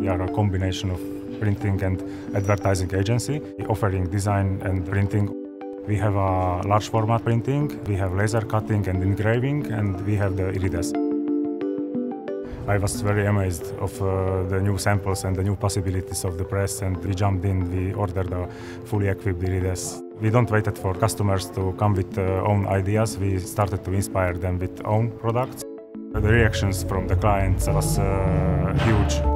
We are a combination of printing and advertising agency, offering design and printing. We have a large format printing, we have laser cutting and engraving, and we have the Iridesse. I was very amazed of the new samples and the new possibilities of the press, and we jumped in, we ordered a fully equipped Iridesse. We don't wait for customers to come with own ideas, we started to inspire them with own products. The reactions from the clients was huge.